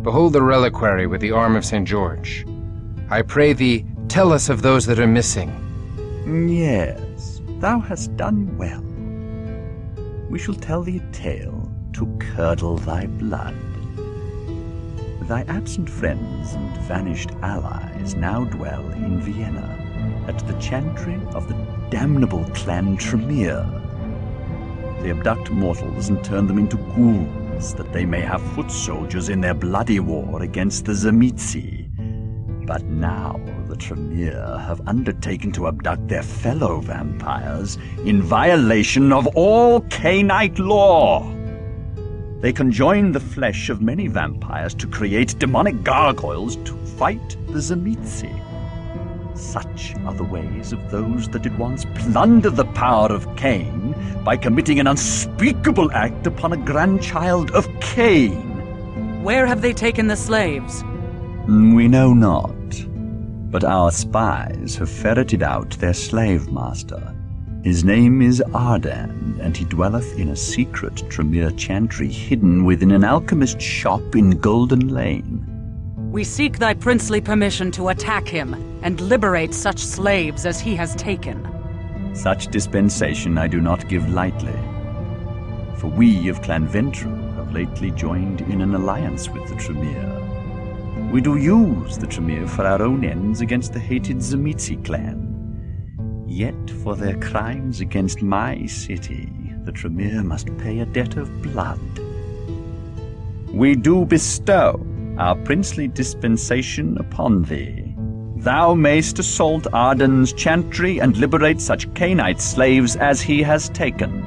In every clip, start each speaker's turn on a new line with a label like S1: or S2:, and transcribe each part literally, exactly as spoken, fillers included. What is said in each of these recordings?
S1: Behold the reliquary with the arm of Saint George. I pray thee, tell us of those that are missing.
S2: Yes, thou hast done well. We shall tell thee a tale to curdle thy blood. Thy absent friends and vanished allies now dwell in Vienna, at the chantry of the damnable clan Tremere. They abduct mortals and turn them into ghouls, that they may have foot soldiers in their bloody war against the Zamitzi. But now the Tremere have undertaken to abduct their fellow vampires in violation of all Cainite law. They conjoin the flesh of many vampires to create demonic gargoyles to fight the Zamitzi. Such are the ways of those that did once plunder the power of Cain by committing an unspeakable act upon a grandchild of Cain.
S3: Where have they taken the slaves?
S2: We know not, but our spies have ferreted out their slave master. His name is Ardan, and he dwelleth in a secret Tremere chantry hidden within an alchemist's shop in Golden Lane.
S3: We seek thy princely permission to attack him and liberate such slaves as he has taken.
S2: Such dispensation I do not give lightly, for we of Clan Ventru have lately joined in an alliance with the Tremere. We do use the Tremere for our own ends against the hated Zamitzi clan. Yet for their crimes against my city, the Tremere must pay a debt of blood. We do bestow our princely dispensation upon thee. Thou mayst assault Arden's chantry and liberate such Cainite slaves as he has taken.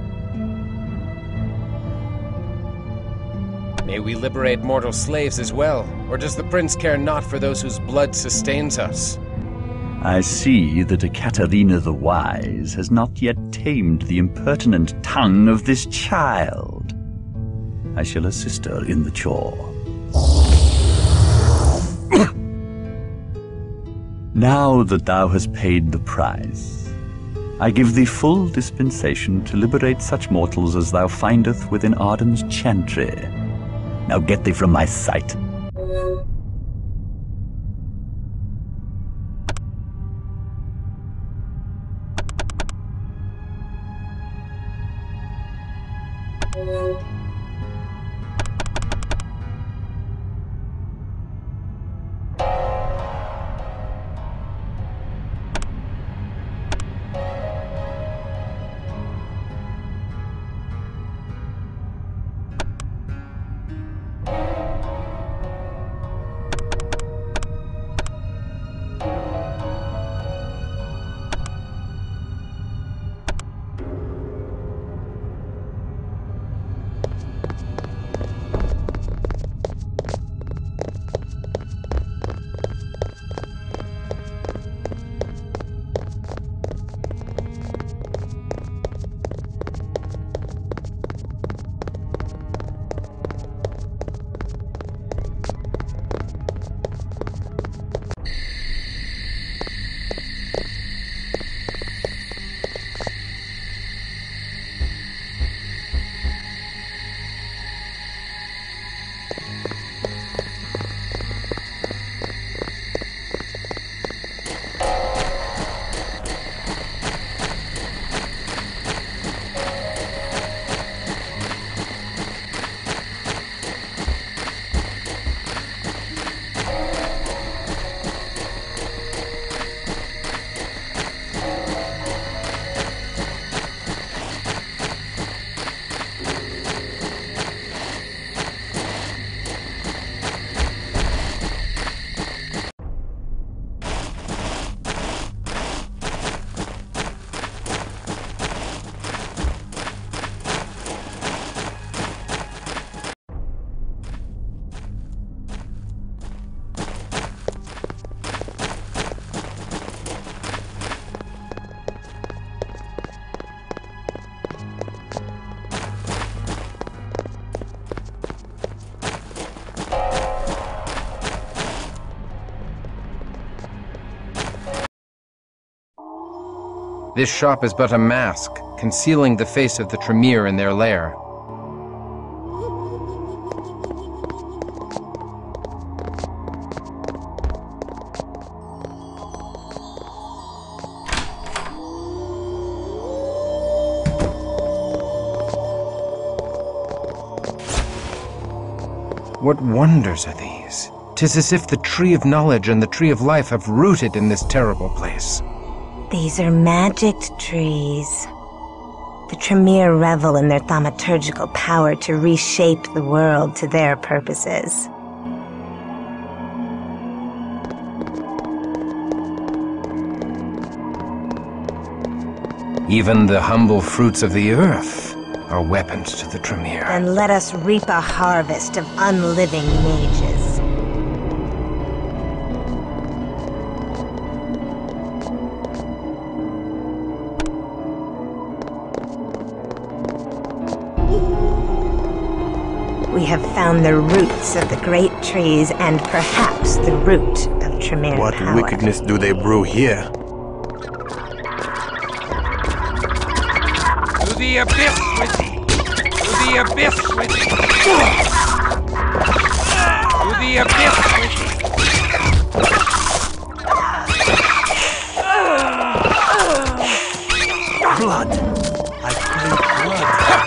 S1: May we liberate mortal slaves as well, or does the prince care not for those whose blood sustains us?
S2: I see that Ekaterina the Wise has not yet tamed the impertinent tongue of this child. I shall assist her in the chore. Now that thou hast paid the price, I give thee full dispensation to liberate such mortals as thou findeth within Arden's chantry. Now get thee from my sight.
S1: This shop is but a mask, concealing the face of the Tremere in their lair. What wonders are these? 'Tis as if the tree of knowledge and the tree of life have rooted in this terrible place.
S4: These are magicked trees. The Tremere revel in their thaumaturgical power to reshape the world to their purposes.
S1: Even the humble fruits of the earth are weapons to the Tremere.
S4: And let us reap a harvest of unliving mages. We have found the roots of the great trees and perhaps the root of Tremere
S5: What
S4: power.
S5: wickedness do they brew here?
S6: To the abyss with thee! To the abyss with thee! To the abyss with thee!
S5: Blood! I crave blood!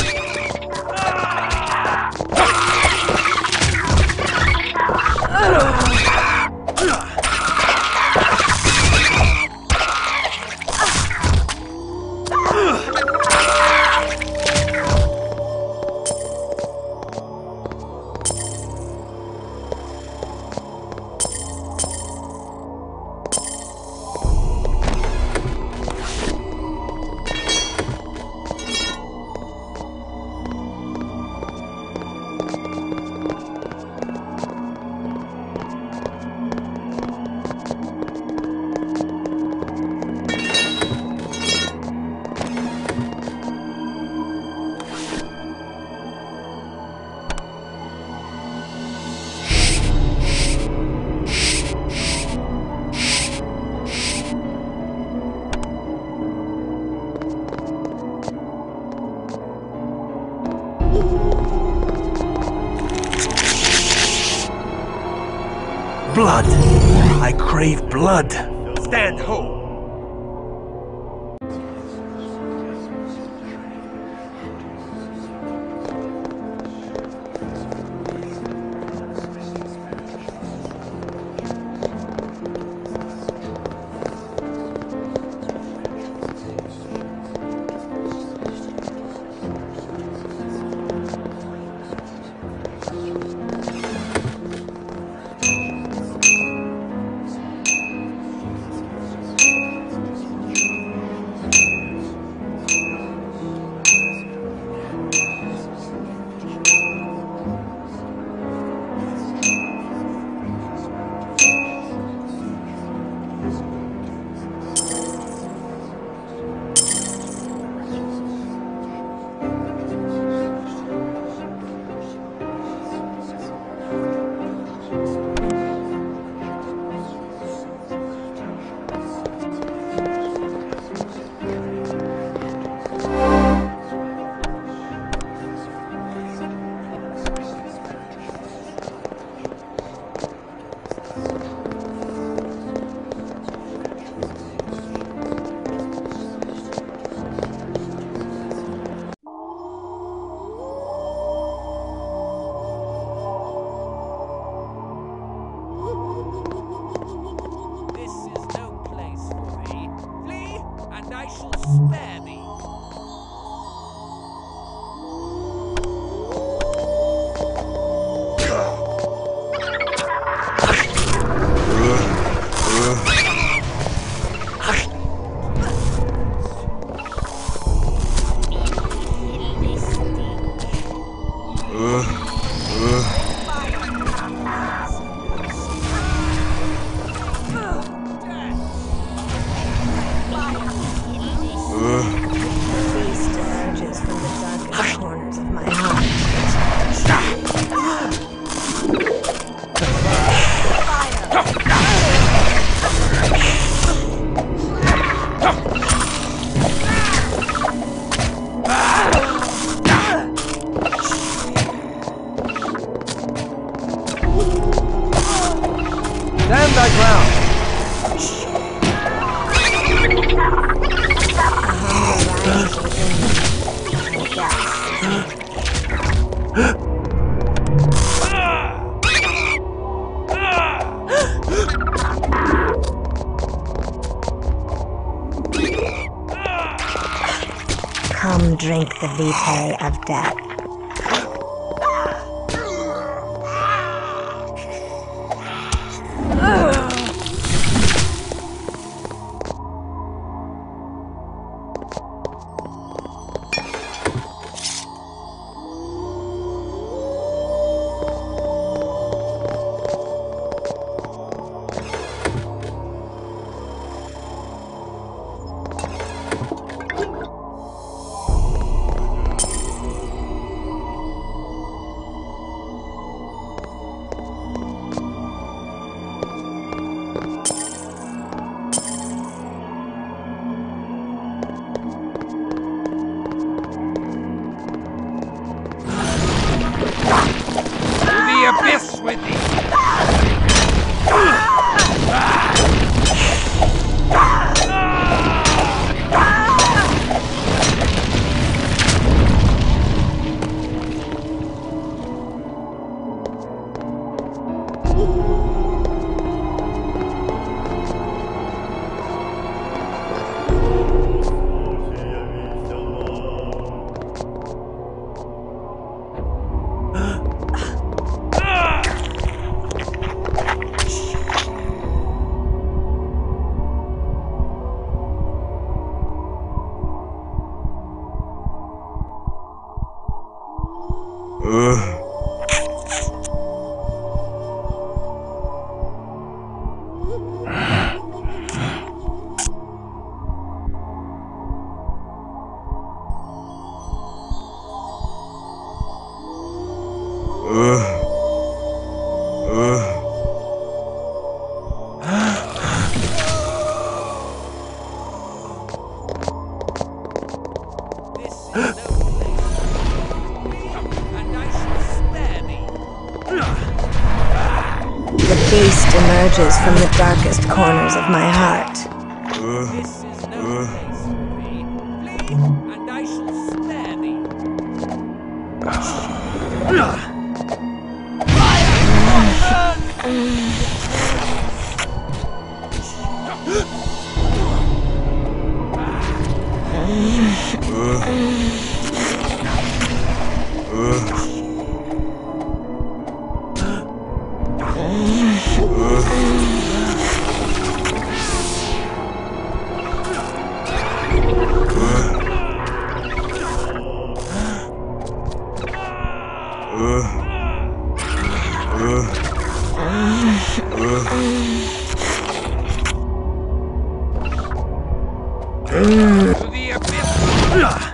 S5: Blood! I crave blood! Stand ho!
S6: Spare me.
S1: Stand thy ground!
S4: Come drink the vitae of death.
S6: Abyss with thee!
S4: The beast emerges from the darkest corners of my heart.
S6: This is no place for thee. Flee, and I shall spare thee. To the abyss!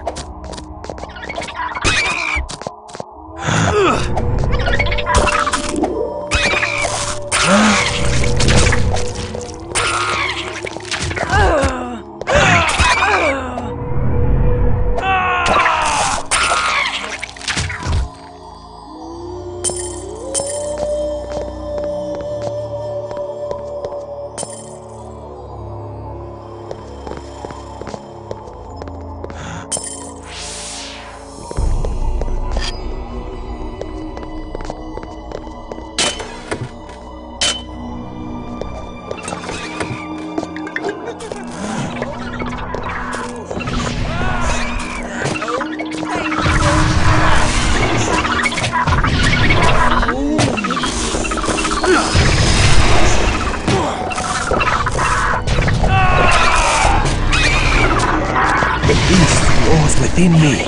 S5: Within me.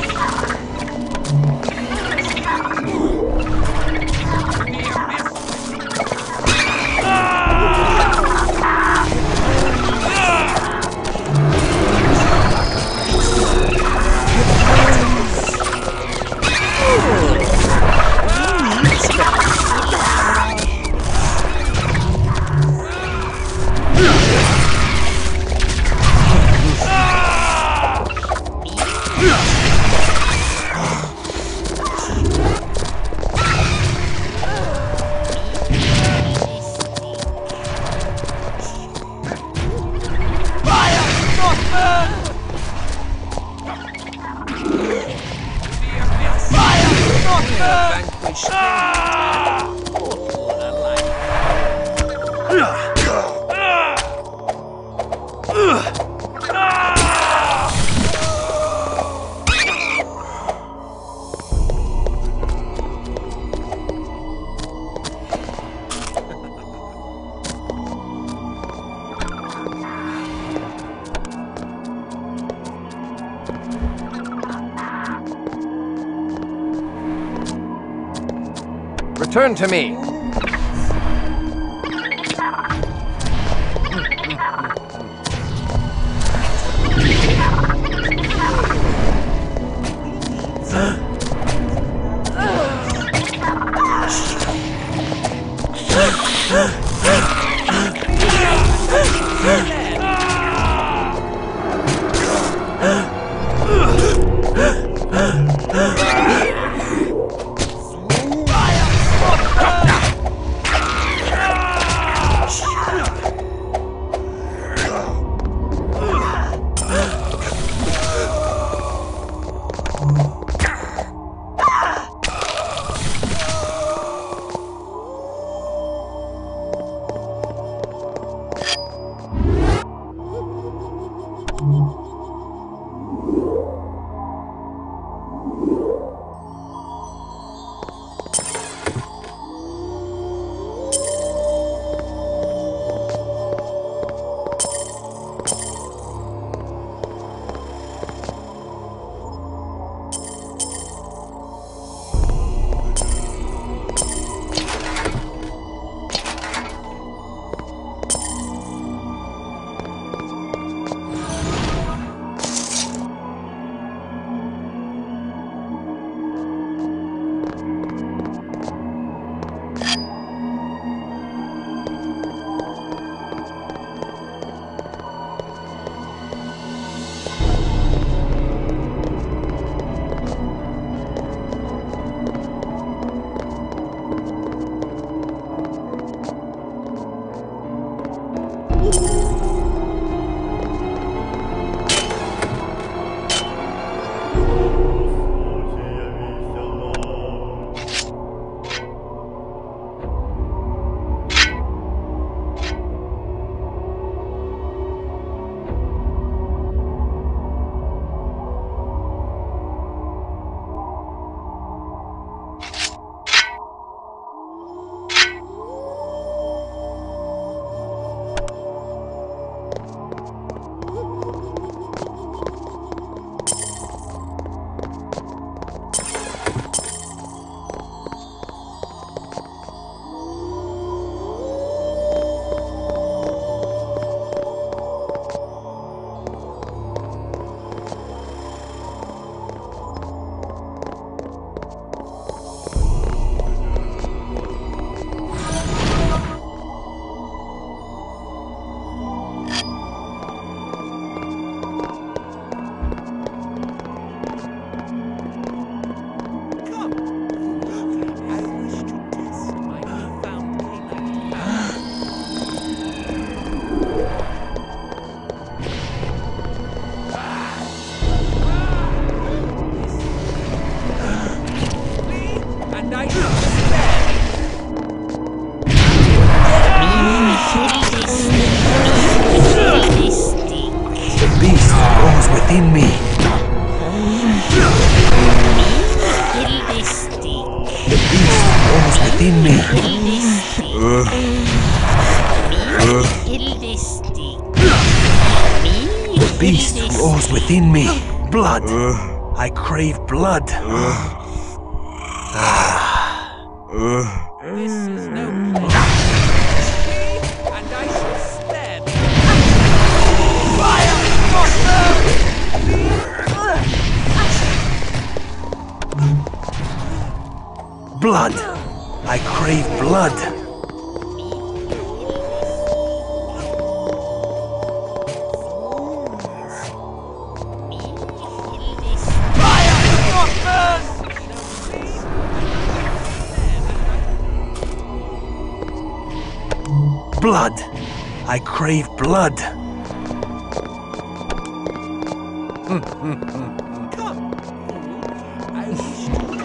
S1: Turn to me.
S5: within me. The beast roars within me. Uh. Uh. The beast roars within me. Blood. Uh. I crave blood. Uh. Uh.
S6: This is no place. And I shall spare thee. Fire!
S5: Blood! I crave blood! Blood! I crave blood!
S6: Come! I wish to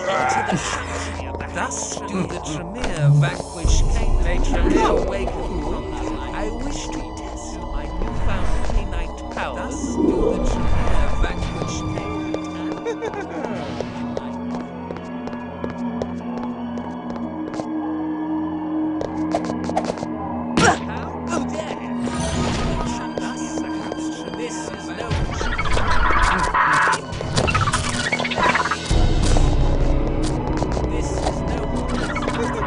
S6: Thus do the Tremere vanquish Cain. May Tremere awaken from his life. I wish to test my newfound Cainite powers. Thus do the Tremere vanquish Cain. How dare you? Thus, perhaps, this is no This is no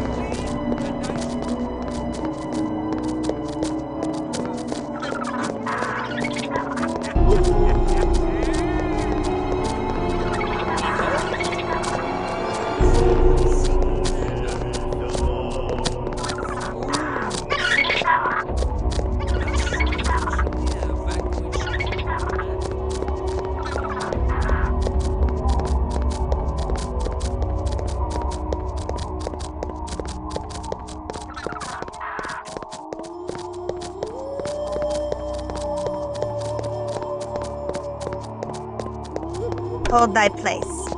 S4: Hold thy place.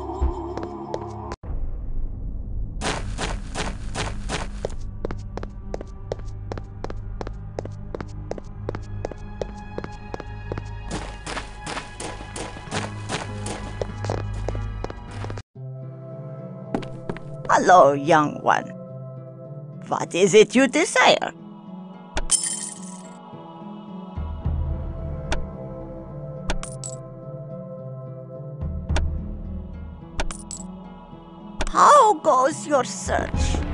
S7: Hello, young one. What is it you desire? How goes your search?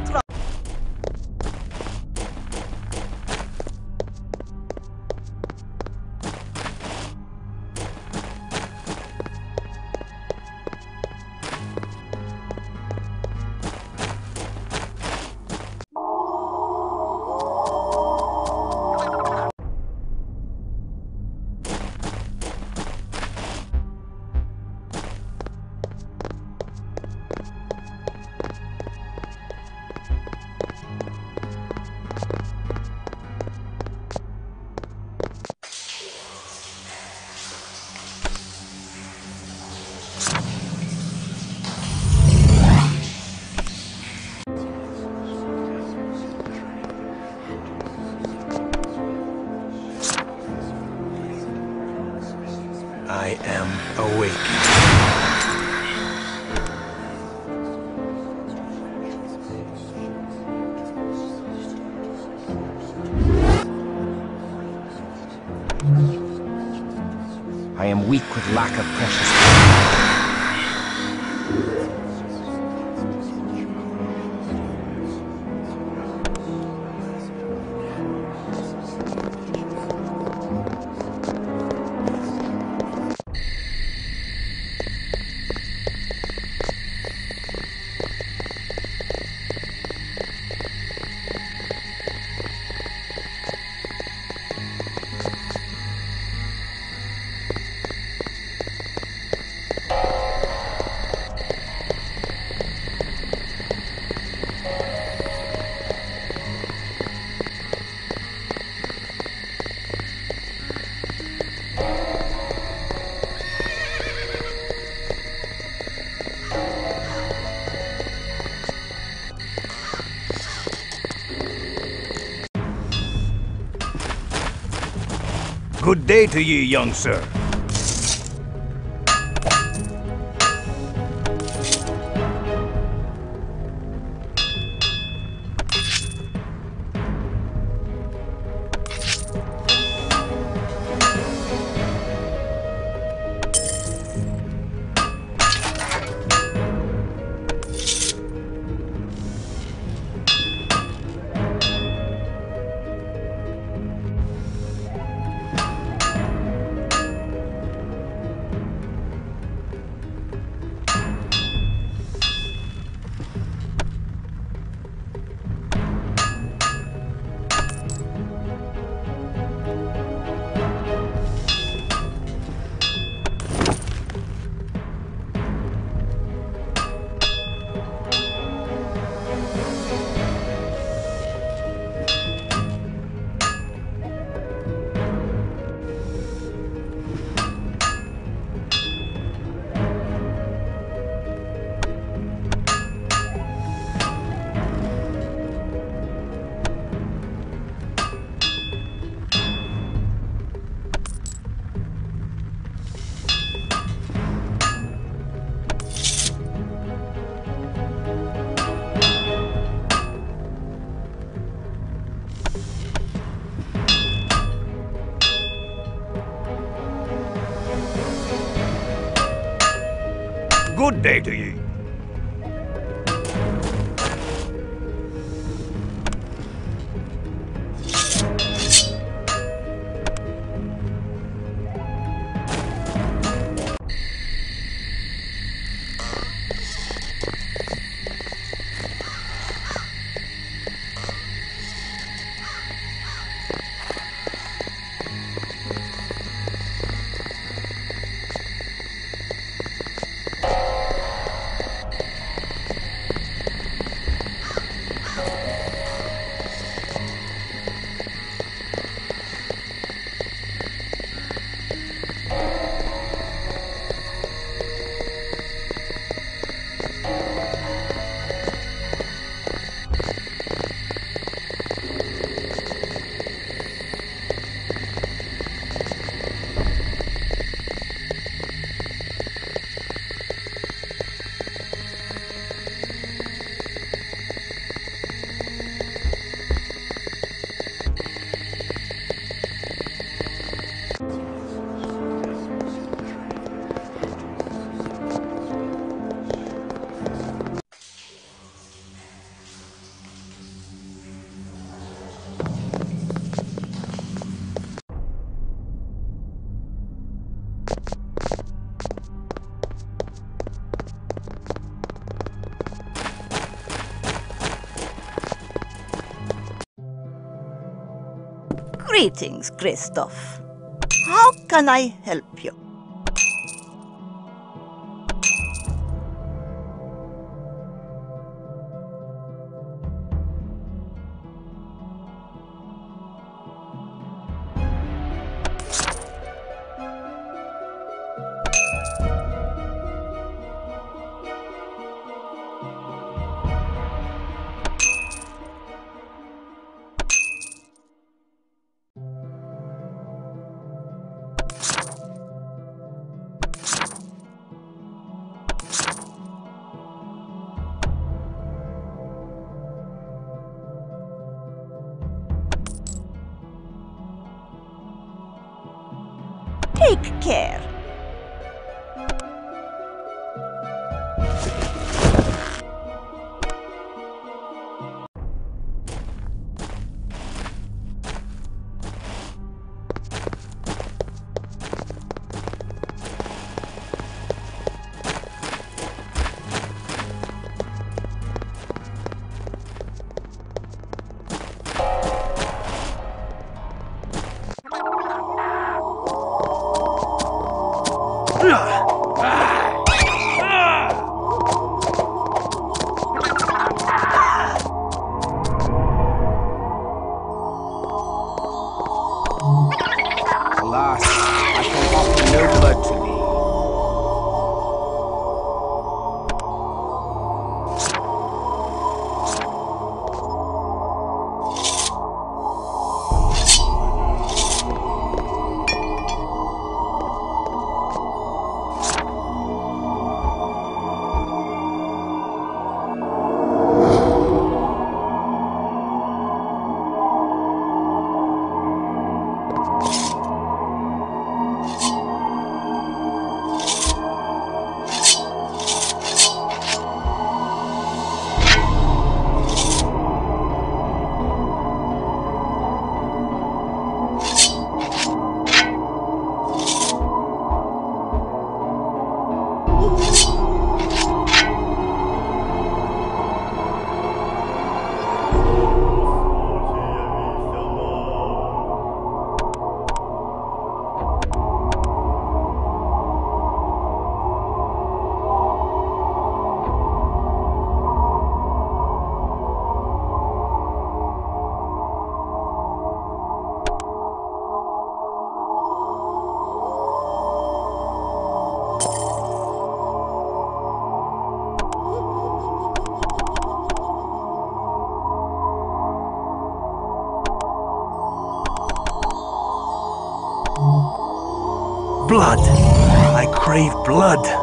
S5: I am awake.
S1: I am weak with lack of precious.
S5: Good day to ye, young sir. good day to ye.
S7: Greetings, Christoph. How can I help you? Take care.
S1: Alas, I can offer no blood to thee.
S5: Blood! I crave blood!